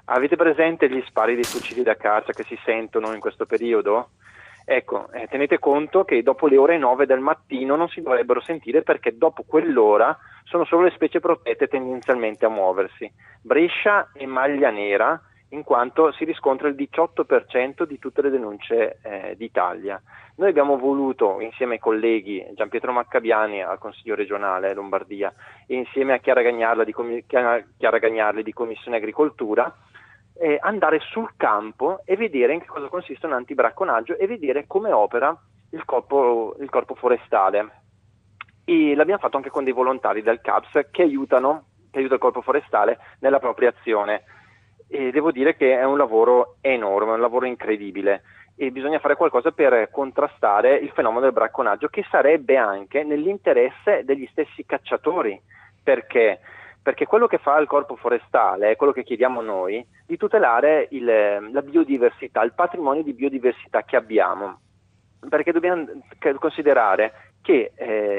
Avete presente gli spari dei fucili da caccia che si sentono in questo periodo? Ecco, tenete conto che dopo le ore 9 del mattino non si dovrebbero sentire, perché dopo quell'ora sono solo le specie protette tendenzialmente a muoversi. Brescia è maglia nera, in quanto si riscontra il 18% di tutte le denunce d'Italia. Noi abbiamo voluto, insieme ai colleghi Gianpietro Maccabiani al Consiglio regionale Lombardia e insieme a Chiara Gagnarli di Commissione Agricoltura, andare sul campo e vedere in che cosa consiste un antibracconaggio e vedere come opera il corpo forestale. E l'abbiamo fatto anche con dei volontari del CAPS che aiuta il corpo forestale nella propria azione. E devo dire che è un lavoro enorme, è un lavoro incredibile, e bisogna fare qualcosa per contrastare il fenomeno del bracconaggio, che sarebbe anche nell'interesse degli stessi cacciatori. Perché? Perché quello che fa il corpo forestale, quello che chiediamo noi, di tutelare la biodiversità, il patrimonio di biodiversità che abbiamo. Perché dobbiamo considerare che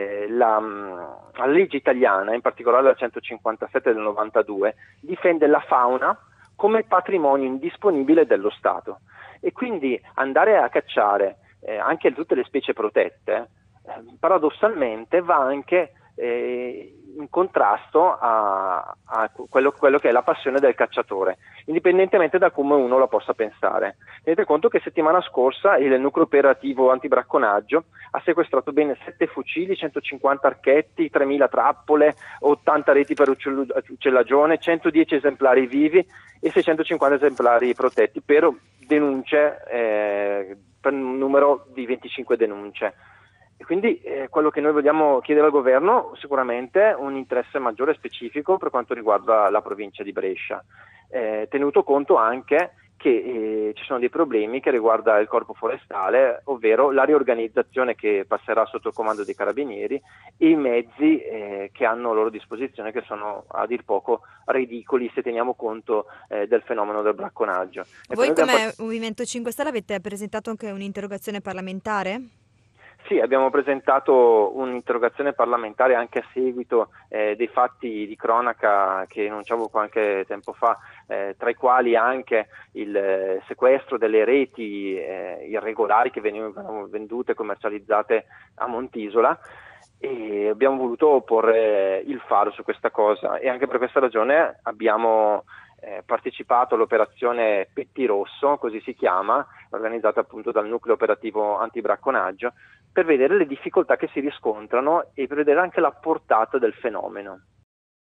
la legge italiana, in particolare la 157 del 92, difende la fauna come patrimonio indisponibile dello Stato, e quindi andare a cacciare anche tutte le specie protette paradossalmente va anche in contrasto a quello che è la passione del cacciatore, indipendentemente da come uno la possa pensare. Tenete conto che settimana scorsa il nucleo operativo antibracconaggio ha sequestrato ben 7 fucili, 150 archetti, 3.000 trappole, 80 reti per uccellagione, 110 esemplari vivi e 650 esemplari protetti, per denunce, per un numero di 25 denunce. E quindi quello che noi vogliamo chiedere al governo, sicuramente un interesse maggiore e specifico per quanto riguarda la provincia di Brescia, tenuto conto anche che ci sono dei problemi che riguarda il corpo forestale, ovvero la riorganizzazione che passerà sotto il comando dei carabinieri e i mezzi che hanno a loro disposizione, che sono a dir poco ridicoli se teniamo conto del fenomeno del bracconaggio. Voi come Movimento 5 Stelle avete presentato anche un'interrogazione parlamentare? Sì, abbiamo presentato un'interrogazione parlamentare anche a seguito dei fatti di cronaca che enunciavo qualche tempo fa, tra i quali anche il sequestro delle reti irregolari che venivano vendute e commercializzate a Montisola, e abbiamo voluto porre il faro su questa cosa, e anche per questa ragione abbiamo partecipato all'operazione Pettirosso, così si chiama, organizzata appunto dal nucleo operativo antibracconaggio, per vedere le difficoltà che si riscontrano e per vedere anche la portata del fenomeno.